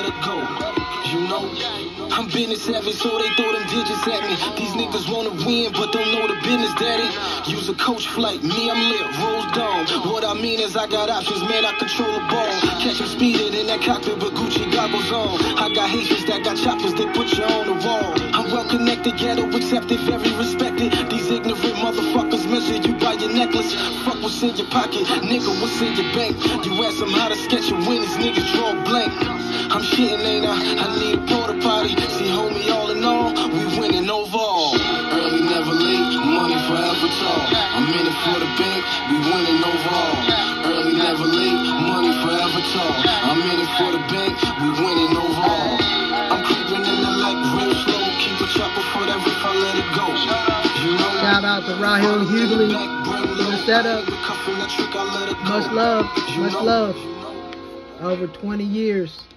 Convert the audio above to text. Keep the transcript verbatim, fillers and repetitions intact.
it go. You know, I'm business savvy, so they throw them digits at me. These niggas wanna win, but don't know the business, daddy. Use a coach flight, me, I'm lit, rolls down. What I mean is I got options, man, I control the ball. Catch them speeding in that cockpit with Gucci goggles on. I got Haitians that got choppers, they put you on the wall. I'm well connected, ghetto accepted, very respected. These ignorant motherfuckers measure you by your necklace. Fuck what's in your pocket, nigga, what's in your bank? You ask them how to sketch a win, these niggas draw blank. I'm shitting, ain't I? I need a porta potty. See, homie, all in all, we winning overall. Early, never late, money forever tall. I'm in it for the bank, we winning overall. Early, never late, money forever tall. I'm in it for the bank, we winning overall. I'm creeping in the light real slow. Keep a chopper for that rip, I let it go. You know, shout out to Rahil Hughley for the setup. Much love, much love. Over twenty years.